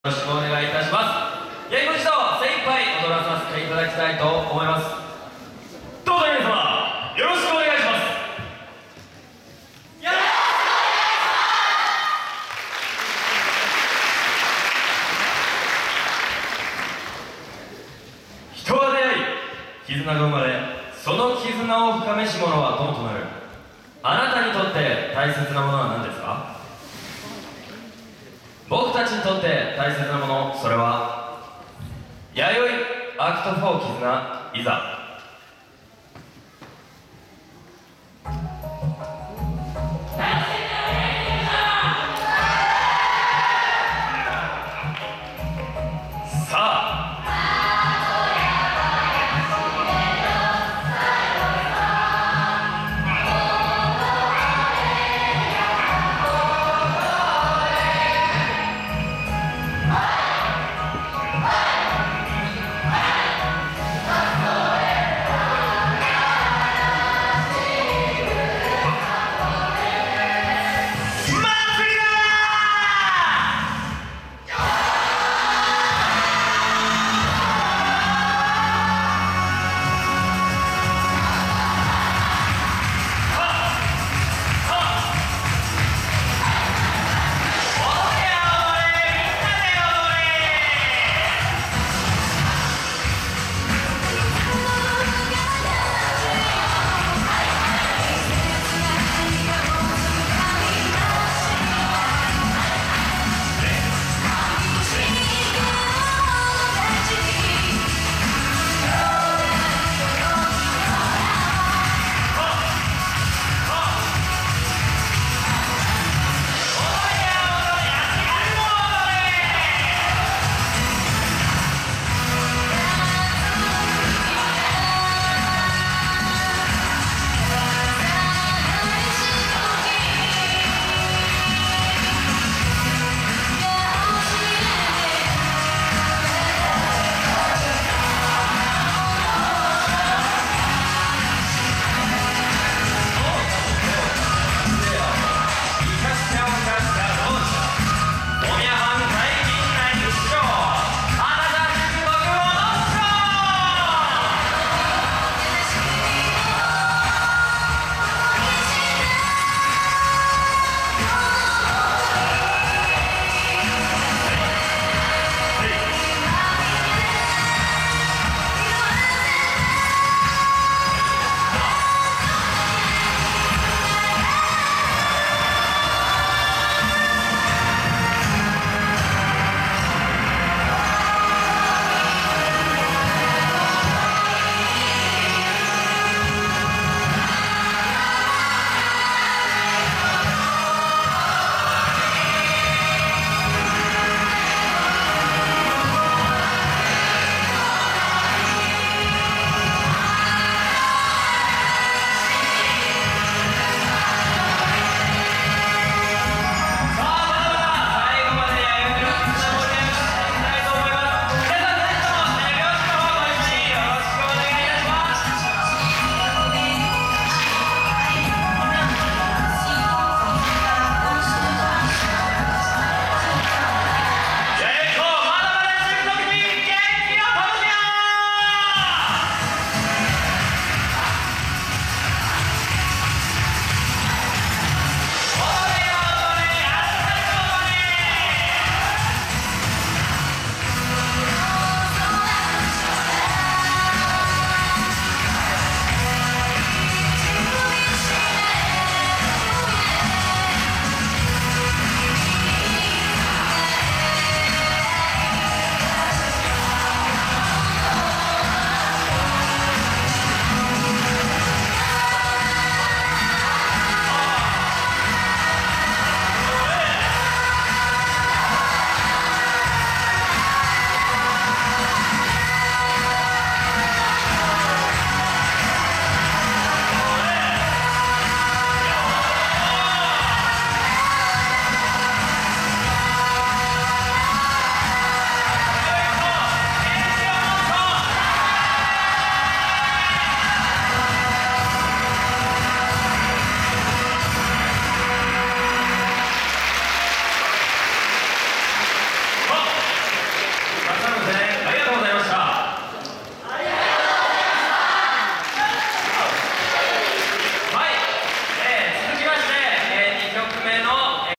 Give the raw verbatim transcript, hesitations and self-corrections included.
よろしくお願いいたします。やりました。精一杯踊らさせていただきたいと思います。どうぞ皆様よろしくお願いします。人は出会い、絆が生まれ、その絆を深めし者は友となる。あなたにとって大切なものは何ですか？僕たちにとって大切なもの、それは弥生アクトフォー絆いざ。 はい。